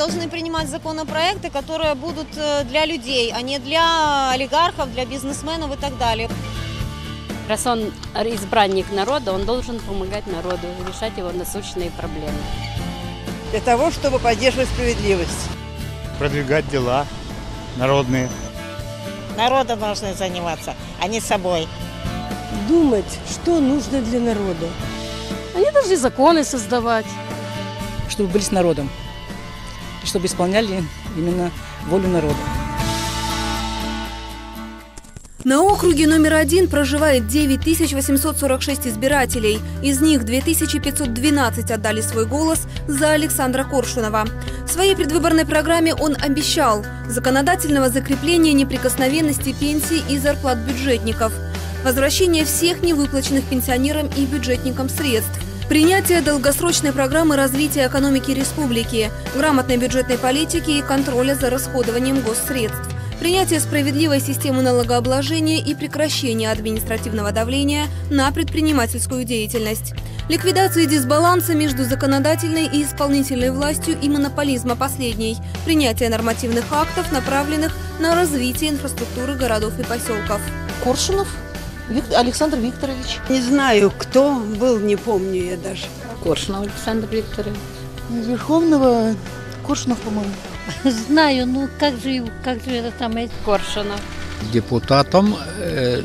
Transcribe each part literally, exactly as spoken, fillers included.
должны принимать законопроекты, которые будут для людей, а не для олигархов, для бизнесменов и так далее. Раз он избранник народа, он должен помогать народу, решать его насущные проблемы. Для того, чтобы поддерживать справедливость. Продвигать дела народные. Народом должны заниматься, а не собой. Думать, что нужно для народа. Они должны законы создавать. Чтобы были с народом. И чтобы исполняли именно волю народа. На округе номер один проживает девять тысяч восемьсот сорок шесть избирателей. Из них две тысячи пятьсот двенадцать отдали свой голос за Александра Коршунова. В своей предвыборной программе он обещал законодательного закрепления неприкосновенности пенсий и зарплат бюджетников, возвращение всех невыплаченных пенсионерам и бюджетникам средств, принятие долгосрочной программы развития экономики республики, грамотной бюджетной политики и контроля за расходованием госсредств, принятие справедливой системы налогообложения и прекращение административного давления на предпринимательскую деятельность, ликвидации дисбаланса между законодательной и исполнительной властью и монополизма последней, принятие нормативных актов, направленных на развитие инфраструктуры городов и поселков. Коршунов Александр Викторович. Не знаю, кто был, не помню я даже. Коршунов Александр Викторович. Верховного Коршунов, по-моему. Знаю, ну как же, как же это там есть? Коршунов. Депутатом э,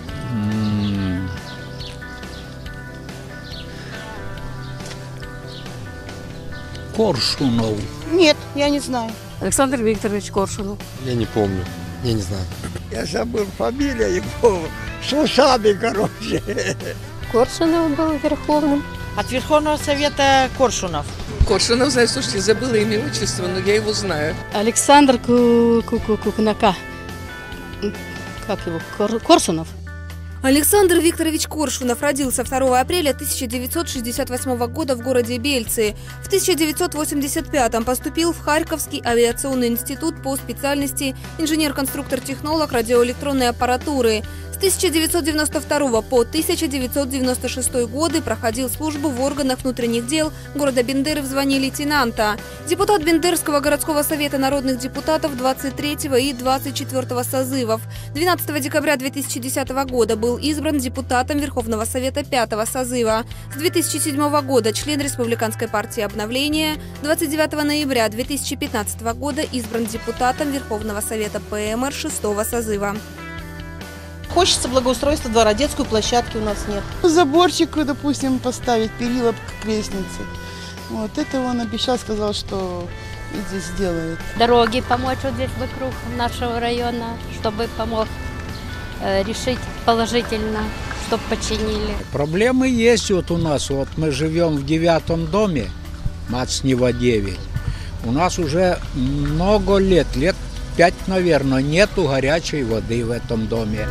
Коршунов. Нет, я не знаю. Александр Викторович Коршунов. Я не помню, я не знаю. Я забыл фамилию его, с усами, короче. Коршунов был верховным. От Верховного Совета Коршунов. Коршунов, знаю, слушайте, забыла имя, отчество, но я его знаю. Александр Кукунака. Как его? Коршунов. Александр Викторович Коршунов родился второго апреля тысяча девятьсот шестьдесят восьмого года в городе Бельцы. В тысяча девятьсот восемьдесят пятом поступил в Харьковский авиационный институт по специальности инженер-конструктор-технолог радиоэлектронной аппаратуры. С тысяча девятьсот девяносто второго по тысяча девятьсот девяносто шестой годы проходил службу в органах внутренних дел города Бендеры в звании лейтенанта. Депутат Бендерского городского совета народных депутатов двадцать третьего и двадцать четвёртого созывов. двенадцатого декабря две тысячи десятого года был избран депутатом Верховного Совета пятого созыва. С две тысячи седьмого года член Республиканской партии обновления. двадцать девятого ноября две тысячи пятнадцатого года избран депутатом Верховного Совета ПМР шестого созыва. Хочется благоустройства двора, детскую площадки у нас нет. Заборчик, допустим, поставить, перила к лестнице. Вот это он обещал, сказал, что и здесь сделает. Дороги помочь вот здесь вокруг нашего района, чтобы помог э, решить положительно, чтобы починили. Проблемы есть вот у нас. Вот мы живем в девятом доме, Мацнева девять. У нас уже много лет, лет пять, наверное, нету горячей воды в этом доме.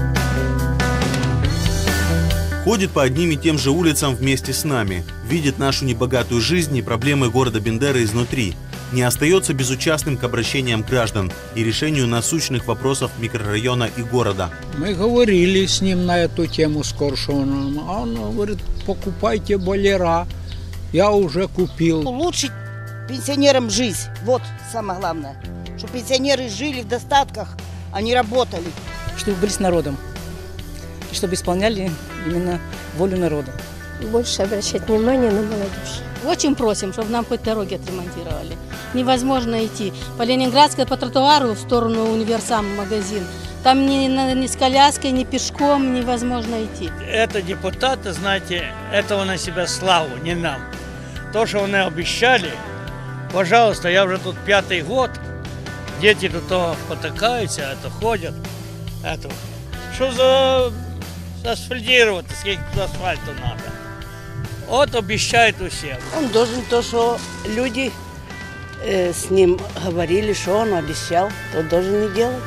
Ходит по одним и тем же улицам вместе с нами, видит нашу небогатую жизнь и проблемы города Бендеры изнутри, не остается безучастным к обращениям граждан и решению насущных вопросов микрорайона и города. Мы говорили с ним на эту тему, с Коршуновым, а он говорит, покупайте болера, я уже купил. Улучшить пенсионерам жизнь, вот самое главное. Чтобы пенсионеры жили в достатках, а не работали. Чтобы были с народом. И чтобы исполняли именно волю народа. Больше обращать внимание на молодежь. Очень просим, чтобы нам хоть дороги отремонтировали. Невозможно идти по Ленинградской, по тротуару в сторону универсам, магазин. Там ни, ни с коляской, ни пешком невозможно идти. Это депутаты, знаете, этого на себя славу, не нам. То, что они обещали, пожалуйста, я уже тут пятый год. Дети тут то потыкаются, это ходят. Это. Что за асфальтировать, сколько асфальту надо? Вот обещает у всех. Он должен то, что люди э, с ним говорили, что он обещал, то должен и делать.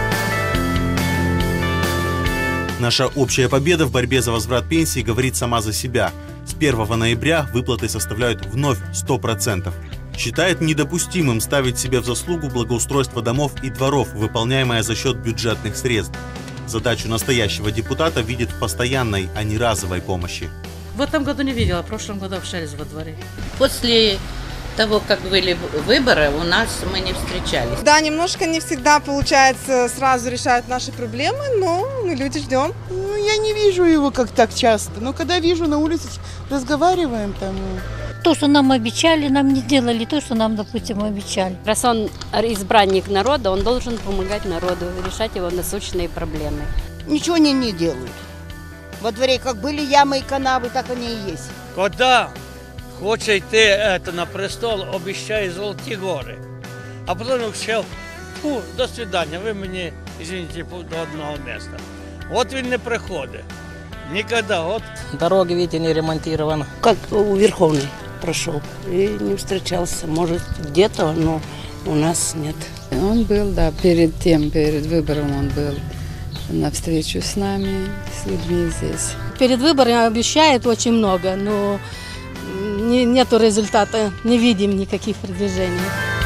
Наша общая победа в борьбе за возврат пенсии говорит сама за себя. С первого ноября выплаты составляют вновь сто процентов. Считает недопустимым ставить себе в заслугу благоустройство домов и дворов, выполняемое за счет бюджетных средств. Задачу настоящего депутата видит в постоянной, а не разовой помощи. В этом году не видела, в прошлом году общались во дворе. После того, как были выборы, у нас мы не встречались. Да, немножко не всегда получается сразу решать наши проблемы, но мы люди ждем. Ну, я не вижу его как так часто, но когда вижу на улице, разговариваем там. То, что нам обещали, нам не делали то, что нам, допустим, обещали. Раз он избранник народа, он должен помогать народу, решать его насущные проблемы. Ничего они не делают. Во дворе как были ямы и канавы, так они и есть. Когда хоче йти это, на престол, обіцяє золоті гори. А потім сказав, фу, до свидання, ви мені, извините, до одного міста. От він не приходить. Никогда. Вот. Дороги, видите, не ремонтированы. Как у Верховной прошел и не встречался. Может, где-то, но у нас нет. Он был, да, перед тем, перед выбором он был на встречу с нами, с людьми здесь. Перед выборами обещает очень много, но не, нету результата, не видим никаких продвижений.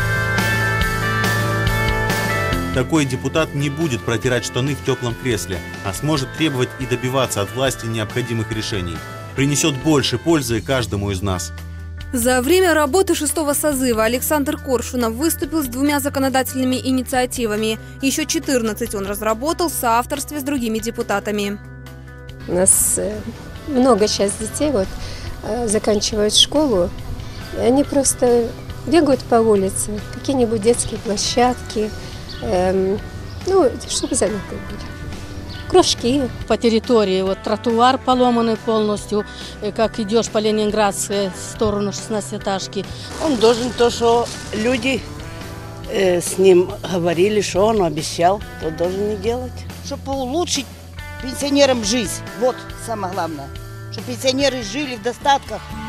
Такой депутат не будет протирать штаны в теплом кресле, а сможет требовать и добиваться от власти необходимых решений. Принесет больше пользы каждому из нас. За время работы шестого созыва Александр Коршунов выступил с двумя законодательными инициативами. Еще четырнадцать он разработал в соавторстве с другими депутатами. У нас много сейчас детей вот, заканчивают школу, и они просто бегают по улице, какие-нибудь детские площадки, эм, ну, чтобы занятые были. Кружки. По территории вот тротуар поломанный полностью, как идешь по Ленинградской в сторону шестнадцатиэтажки. Он должен то, что люди э, с ним говорили, что он обещал, то должен не делать. Чтобы улучшить пенсионерам жизнь, вот самое главное. Чтобы пенсионеры жили в достатках.